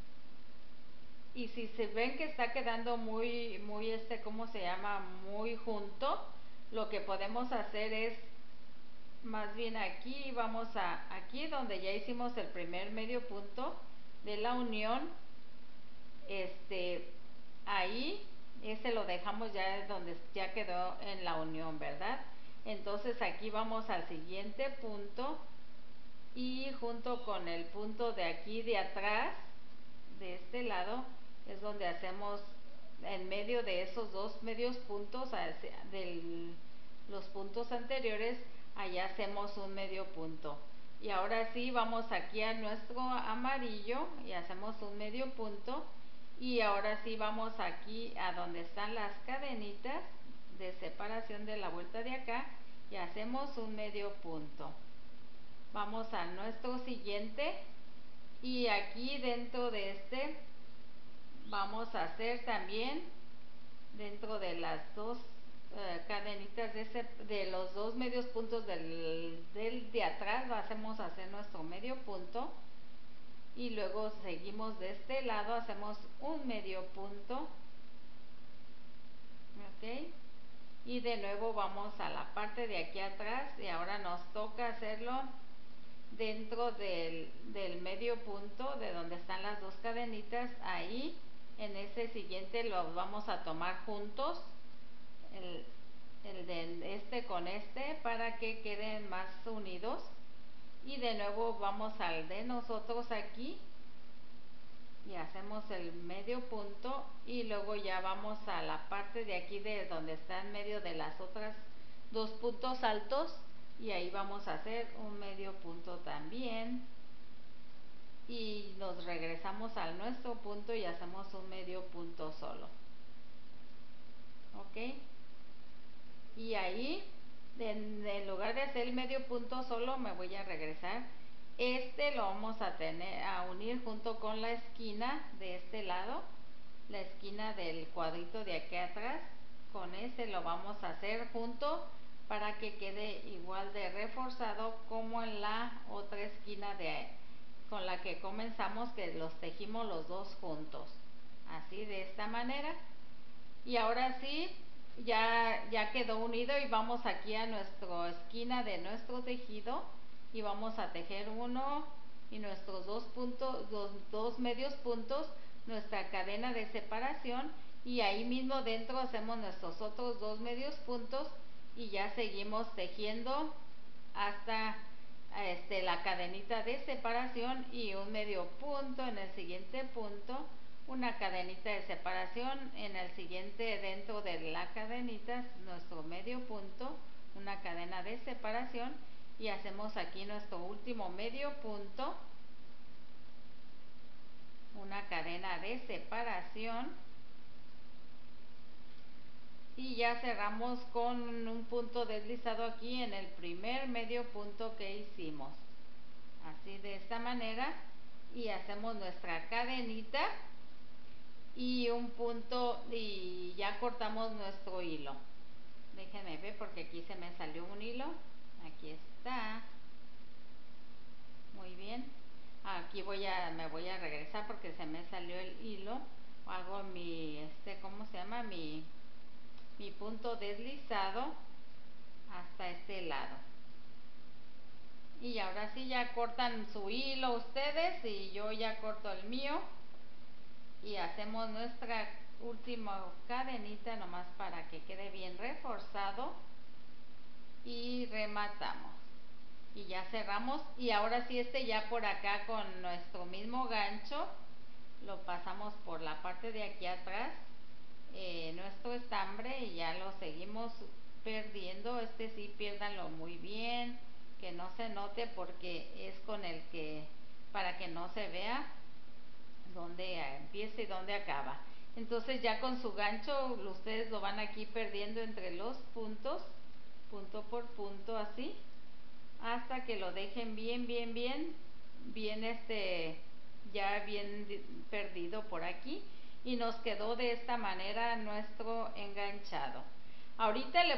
y si se ven que está quedando muy muy este cómo se llama muy junto, lo que podemos hacer es más bien aquí vamos a aquí donde ya hicimos el primer medio punto de la unión, este ahí ese lo dejamos ya donde ya quedó en la unión, ¿verdad? Entonces aquí vamos al siguiente punto y junto con el punto de aquí de atrás de este lado es donde hacemos en medio de esos dos medios puntos de los puntos anteriores, allá hacemos un medio punto y ahora sí vamos aquí a nuestro amarillo y hacemos un medio punto y ahora sí vamos aquí a donde están las cadenitas de separación de la vuelta de acá y hacemos un medio punto. Vamos a nuestro siguiente y aquí dentro de este vamos a hacer también dentro de las dos uh, cadenitas de, ese, de los dos medios puntos del, del de atrás hacemos hacer nuestro medio punto y luego seguimos de este lado, hacemos un medio punto, ok, y de nuevo vamos a la parte de aquí atrás y ahora nos toca hacerlo dentro del, del medio punto de donde están las dos cadenitas. Ahí en ese siguiente los vamos a tomar juntos, el, el de este con este, para que queden más unidos. Y de nuevo vamos al de nosotros aquí y hacemos el medio punto, y luego ya vamos a la parte de aquí de donde está en medio de las otras dos puntos altos, y ahí vamos a hacer un medio punto también, y nos regresamos al nuestro punto y hacemos un medio punto solo. Ok, y ahí en, en lugar de hacer el medio punto solo, me voy a regresar. Este lo vamos a tener a unir junto con la esquina de este lado, la esquina del cuadrito de aquí atrás. Con ese lo vamos a hacer junto para que quede igual de reforzado como en la otra esquina de con la que comenzamos, que los tejimos los dos juntos, así, de esta manera. Y ahora sí, ya, ya quedó unido, y vamos aquí a nuestra esquina de nuestro tejido y vamos a tejer uno y nuestros dos puntos, dos, dos medios puntos, nuestra cadena de separación, y ahí mismo dentro hacemos nuestros otros dos medios puntos y ya seguimos tejiendo hasta este, la cadenita de separación y un medio punto en el siguiente punto, una cadenita de separación en el siguiente, dentro de la cadenita nuestro medio punto, una cadena de separación, y hacemos aquí nuestro último medio punto, una cadena de separación, y ya cerramos con un punto deslizado aquí en el primer medio punto que hicimos, así, de esta manera, y hacemos nuestra cadenita y un punto, y ya cortamos nuestro hilo. Déjenme ver porque aquí se me salió un hilo, aquí está, muy bien. Aquí voy a, me voy a regresar porque se me salió el hilo. Hago mi, este, ¿cómo se llama? Mi, mi punto deslizado hasta este lado. Y ahora sí ya cortan su hilo ustedes y yo ya corto el mío. Y hacemos nuestra última cadenita nomás para que quede bien reforzado. Y rematamos. Y ya cerramos. Y ahora sí, este ya por acá con nuestro mismo gancho lo pasamos por la parte de aquí atrás, eh, nuestro estambre, y ya lo seguimos perdiendo. Este sí, piérdanlo muy bien, que no se note, porque es con el que, para que no se vea dónde empieza y dónde acaba. Entonces ya con su gancho ustedes lo van aquí perdiendo entre los puntos, punto por punto, así, hasta que lo dejen bien, bien, bien, bien, este, ya bien perdido por aquí, y nos quedó de esta manera nuestro enganchado. Ahorita le,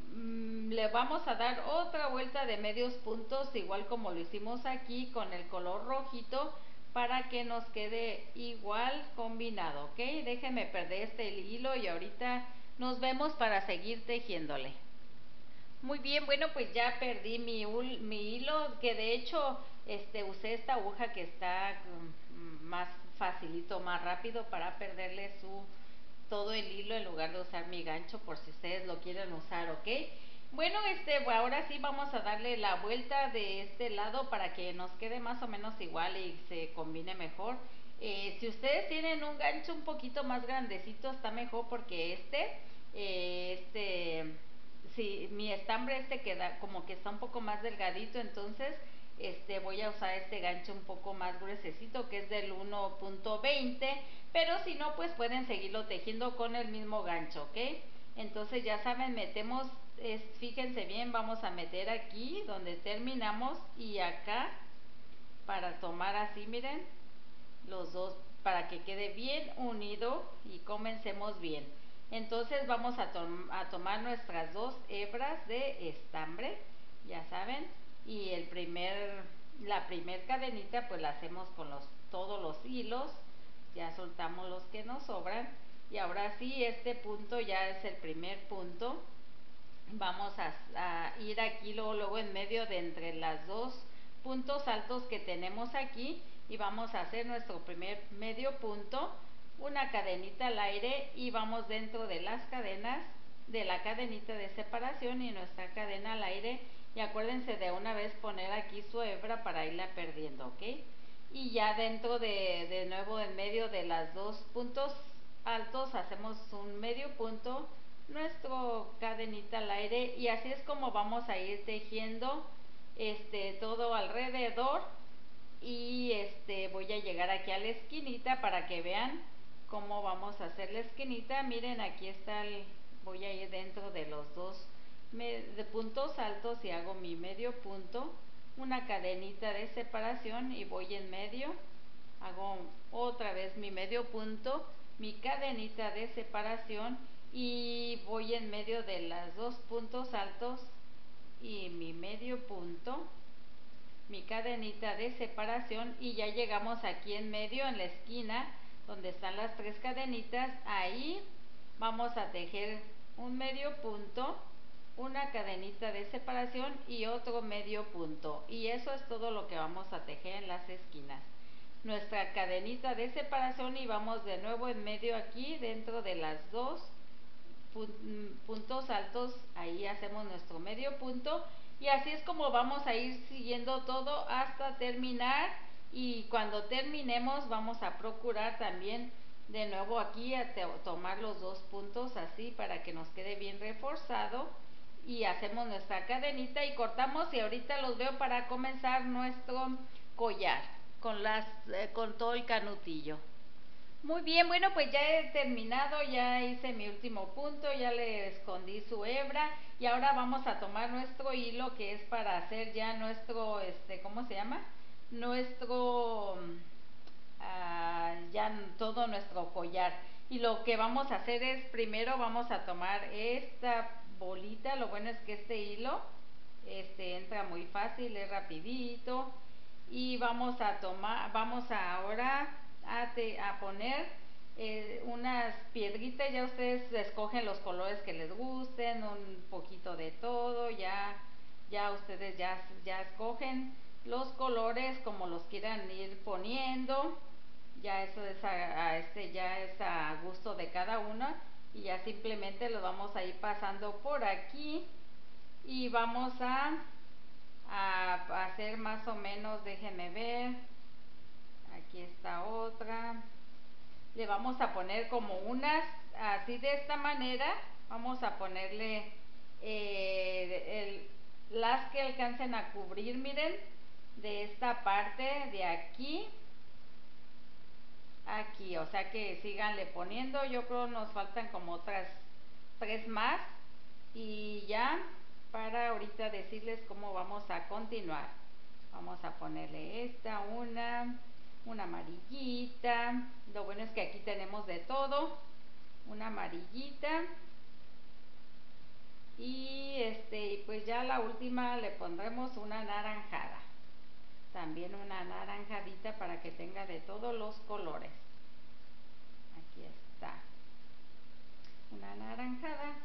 le vamos a dar otra vuelta de medios puntos, igual como lo hicimos aquí con el color rojito, para que nos quede igual combinado, ¿ok? Déjenme perder este hilo y ahorita nos vemos para seguir tejiéndole. Muy bien, bueno, pues ya perdí mi, mi hilo, que de hecho este, usé esta aguja que está um, más facilito, más rápido, para perderle su todo el hilo en lugar de usar mi gancho, por si ustedes lo quieren usar, ¿ok? Bueno, este, ahora sí vamos a darle la vuelta de este lado para que nos quede más o menos igual y se combine mejor. Eh, si ustedes tienen un gancho un poquito más grandecito, está mejor, porque este, eh, este, si mi estambre este queda como que está un poco más delgadito, entonces este voy a usar este gancho un poco más gruesecito, que es del uno punto veinte, pero si no, pues pueden seguirlo tejiendo con el mismo gancho, ¿ok? Entonces ya saben, metemos, es, fíjense bien, vamos a meter aquí donde terminamos y acá, para tomar así, miren, los dos, para que quede bien unido y comencemos bien. Entonces vamos a, tom a tomar nuestras dos hebras de estambre, ya saben, y el primer, la primer cadenita pues la hacemos con los, todos los hilos, ya soltamos los que nos sobran, y ahora sí, este punto ya es el primer punto. Vamos a, a ir aquí luego, luego en medio de entre las dos puntos altos que tenemos aquí y vamos a hacer nuestro primer medio punto, una cadenita al aire y vamos dentro de las cadenas de la cadenita de separación y nuestra cadena al aire, y acuérdense de una vez poner aquí su hebra para irla perdiendo, ¿ok? Y ya dentro de, de nuevo en medio de las dos puntos altos hacemos un medio punto, nuestro cadenita al aire, y así es como vamos a ir tejiendo este todo alrededor. Y este voy a llegar aquí a la esquinita para que vean cómo vamos a hacer la esquinita. Miren, aquí está el, voy a ir dentro de los dos me, de puntos altos y hago mi medio punto, una cadenita de separación y voy en medio, hago otra vez mi medio punto, mi cadenita de separación y voy en medio de los dos puntos altos y mi medio punto, mi cadenita de separación, y ya llegamos aquí en medio, en la esquina donde están las tres cadenitas. Ahí vamos a tejer un medio punto, una cadenita de separación y otro medio punto, y eso es todo lo que vamos a tejer en las esquinas, nuestra cadenita de separación, y vamos de nuevo en medio aquí dentro de las dos puntos altos, ahí hacemos nuestro medio punto, y así es como vamos a ir siguiendo todo hasta terminar. Y cuando terminemos vamos a procurar también de nuevo aquí a tomar los dos puntos así para que nos quede bien reforzado, y hacemos nuestra cadenita y cortamos, y ahorita los veo para comenzar nuestro collar con las eh, con todo el canutillo. Muy bien, bueno, pues ya he terminado, ya hice mi último punto, ya le escondí su hebra, y ahora vamos a tomar nuestro hilo que es para hacer ya nuestro, este, ¿cómo se llama? Nuestro, uh, ya todo nuestro collar. Y lo que vamos a hacer es, primero vamos a tomar esta bolita, lo bueno es que este hilo, este, entra muy fácil, es rapidito, y vamos a tomar, vamos a ahora a, te, a poner eh, unas piedritas, ya ustedes escogen los colores que les gusten, un poquito de todo, ya, ya ustedes ya, ya escogen los colores como los quieran ir poniendo, ya eso es a, a este ya es a gusto de cada una, y ya simplemente lo vamos a ir pasando por aquí y vamos a, a hacer más o menos, déjenme ver, aquí está otra, le vamos a poner como unas, así de esta manera, vamos a ponerle eh, el, las que alcancen a cubrir, miren, de esta parte de aquí, aquí, o sea que síganle poniendo, yo creo nos faltan como otras tres más, y ya para ahorita decirles cómo vamos a continuar. Vamos a ponerle esta, una, una amarillita, lo bueno es que aquí tenemos de todo, una amarillita, y este pues ya la última le pondremos una naranjada, también una naranjadita para que tenga de todos los colores. Aquí está, una naranjada.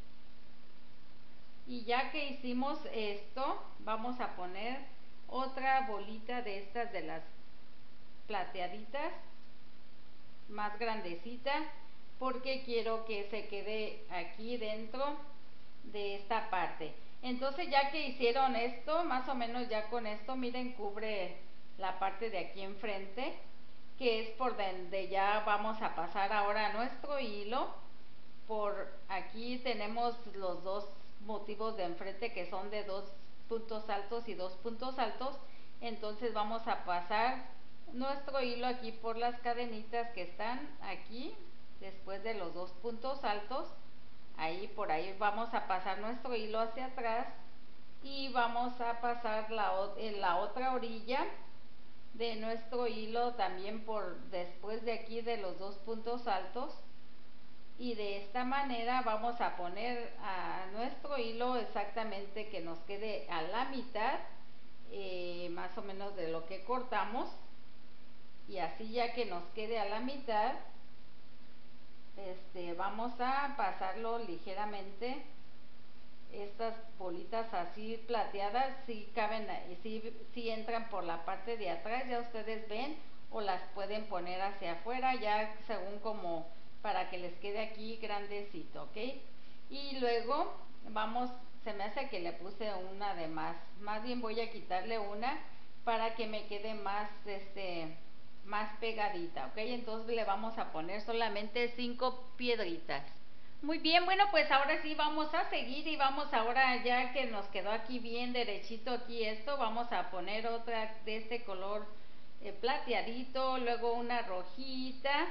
Y ya que hicimos esto, vamos a poner otra bolita de estas de las plateaditas, más grandecita, porque quiero que se quede aquí dentro de esta parte. Entonces ya que hicieron esto, más o menos ya con esto, miren, cubre la parte de aquí enfrente, que es por donde ya vamos a pasar ahora nuestro hilo. Por aquí tenemos los dos motivos de enfrente que son de dos puntos altos y dos puntos altos, entonces vamos a pasar nuestro hilo aquí por las cadenitas que están aquí después de los dos puntos altos, ahí por ahí vamos a pasar nuestro hilo hacia atrás, y vamos a pasar la, en la otra orilla de nuestro hilo también por después de aquí de los dos puntos altos, y de esta manera vamos a poner a nuestro hilo exactamente que nos quede a la mitad, eh, más o menos de lo que cortamos, y así ya que nos quede a la mitad, este, vamos a pasarlo ligeramente estas bolitas así plateadas sí caben, sí, sí entran por la parte de atrás, ya ustedes ven, o las pueden poner hacia afuera, ya según como para que les quede aquí grandecito, ¿ok? Y luego vamos, se me hace que le puse una de más, más bien voy a quitarle una para que me quede más, este, más pegadita, ¿ok? Entonces le vamos a poner solamente cinco piedritas. Muy bien, bueno, pues ahora sí vamos a seguir y vamos ahora, ya que nos quedó aquí bien derechito aquí esto, vamos a poner otra de este color eh, plateadito, luego una rojita,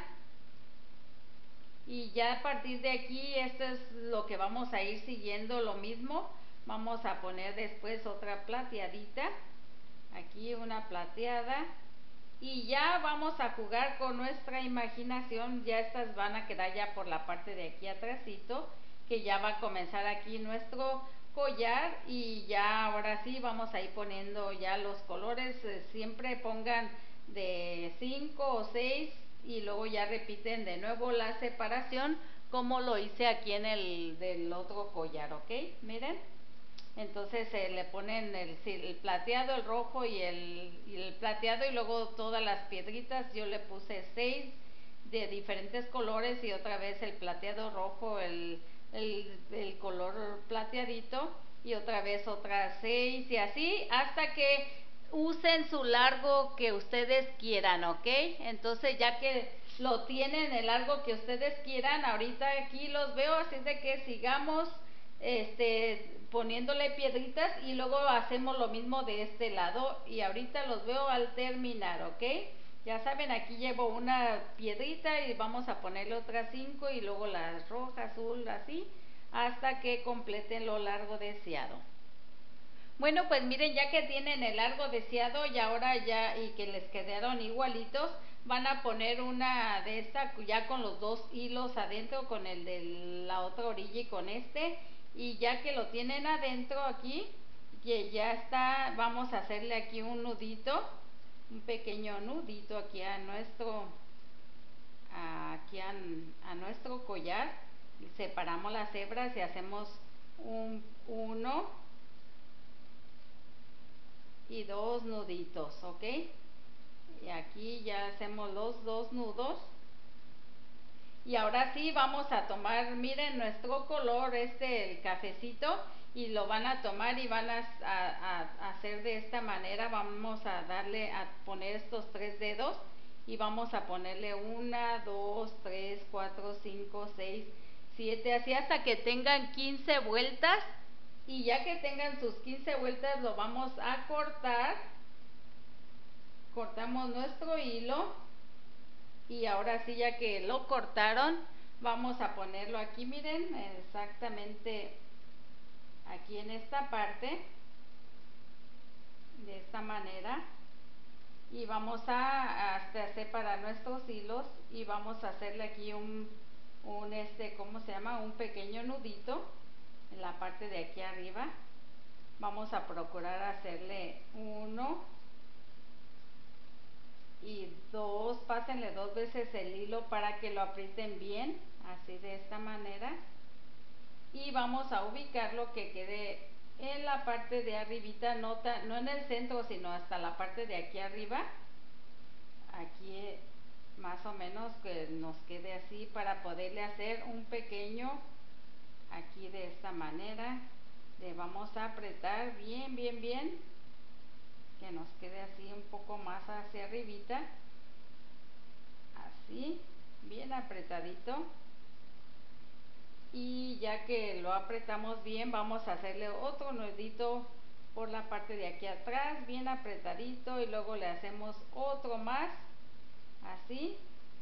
y ya a partir de aquí esto es lo que vamos a ir siguiendo, lo mismo. Vamos a poner después otra plateadita, aquí una plateada, y ya vamos a jugar con nuestra imaginación. Ya estas van a quedar ya por la parte de aquí atrásito, que ya va a comenzar aquí nuestro collar. Y ya ahora sí vamos a ir poniendo ya los colores, eh, siempre pongan de cinco o seis y luego ya repiten de nuevo la separación como lo hice aquí en el del otro collar, ¿ok? Miren, entonces eh, le ponen el, el plateado, el rojo y el, y el plateado, y luego todas las piedritas. Yo le puse seis de diferentes colores y otra vez el plateado rojo, el, el, el color plateadito, y otra vez otras seis, y así hasta que usen su largo que ustedes quieran, ¿ok? Entonces ya que lo tienen el largo que ustedes quieran, ahorita aquí los veo, así de que sigamos este poniéndole piedritas y luego hacemos lo mismo de este lado, y ahorita los veo al terminar, ¿ok? Ya saben, aquí llevo una piedrita y vamos a ponerle otras cinco y luego las rojas, azul, así hasta que completen lo largo deseado. Bueno, pues miren, ya que tienen el largo deseado y ahora ya, y que les quedaron igualitos, van a poner una de esta ya con los dos hilos adentro, con el de la otra orilla y con este, y ya que lo tienen adentro aquí, que ya está, vamos a hacerle aquí un nudito, un pequeño nudito aquí a nuestro, aquí a, a nuestro collar. Separamos las hebras y hacemos un uno y dos nuditos, ¿ok? Y aquí ya hacemos los dos nudos. Y ahora sí vamos a tomar, miren, nuestro color, este, el cafecito, y lo van a tomar y van a, a, a hacer de esta manera. Vamos a darle, a poner estos tres dedos y vamos a ponerle una, dos, tres, cuatro, cinco, seis, siete, así hasta que tengan quince vueltas. Y ya que tengan sus quince vueltas lo vamos a cortar. Cortamos nuestro hilo y ahora sí, ya que lo cortaron, vamos a ponerlo aquí, miren, exactamente aquí en esta parte, de esta manera, y vamos a, a separar nuestros hilos y vamos a hacerle aquí un, un este, ¿cómo se llama? Un pequeño nudito en la parte de aquí arriba. Vamos a procurar hacerle uno y dos, pásenle dos veces el hilo para que lo aprieten bien, así de esta manera, y vamos a ubicarlo que quede en la parte de arribita, no, tan, no en el centro, sino hasta la parte de aquí arriba, aquí más o menos que nos quede así, para poderle hacer un pequeño aquí de esta manera. Le vamos a apretar bien bien bien, que nos quede así un poco más hacia arribita, así bien apretadito. Y ya que lo apretamos bien, vamos a hacerle otro nudito por la parte de aquí atrás, bien apretadito, y luego le hacemos otro más, así,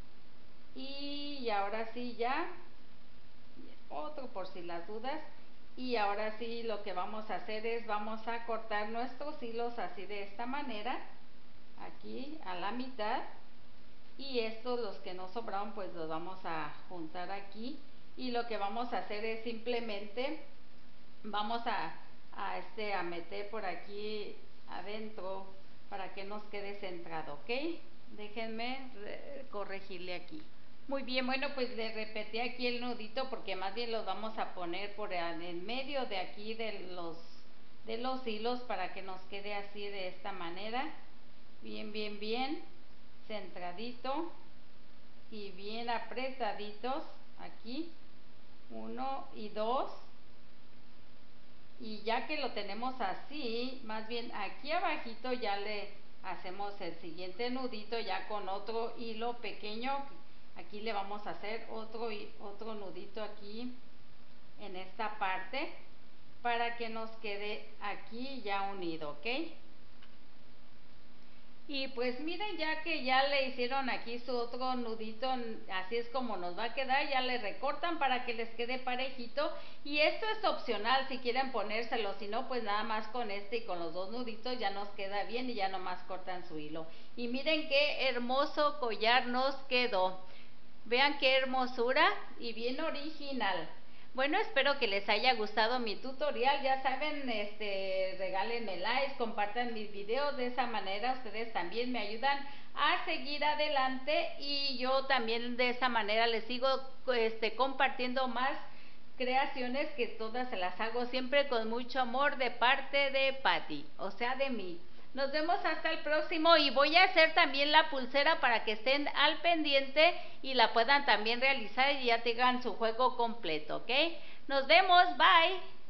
y ahora sí ya otro por si las dudas. Y ahora sí lo que vamos a hacer es vamos a cortar nuestros hilos así de esta manera, aquí a la mitad, y estos, los que no sobraron, pues los vamos a juntar aquí, y lo que vamos a hacer es simplemente vamos a, a este a meter por aquí adentro para que nos quede centrado, ¿ok? Déjenme corregirle aquí. Muy bien, bueno, pues le repetí aquí el nudito porque más bien los vamos a poner por en medio de aquí de los de los hilos para que nos quede así de esta manera, bien, bien, bien centradito y bien apretaditos aquí, uno y dos. Y ya que lo tenemos así, más bien aquí abajito ya le hacemos el siguiente nudito ya con otro hilo pequeño. Aquí le vamos a hacer otro, otro nudito aquí en esta parte para que nos quede aquí ya unido, ¿ok? Y pues miren, ya que ya le hicieron aquí su otro nudito, así es como nos va a quedar, ya le recortan para que les quede parejito. Y esto es opcional si quieren ponérselo, si no pues nada más con este y con los dos nuditos ya nos queda bien y ya nomás cortan su hilo. Y miren qué hermoso collar nos quedó. Vean qué hermosura y bien original. Bueno, espero que les haya gustado mi tutorial. Ya saben, este, regálenme likes, compartan mis videos. De esa manera ustedes también me ayudan a seguir adelante y yo también de esa manera les sigo este, compartiendo más creaciones que todas se las hago siempre con mucho amor de parte de Patti, o sea de mí. Nos vemos hasta el próximo y voy a hacer también la pulsera para que estén al pendiente y la puedan también realizar y ya tengan su juego completo, ¿ok? Nos vemos, bye.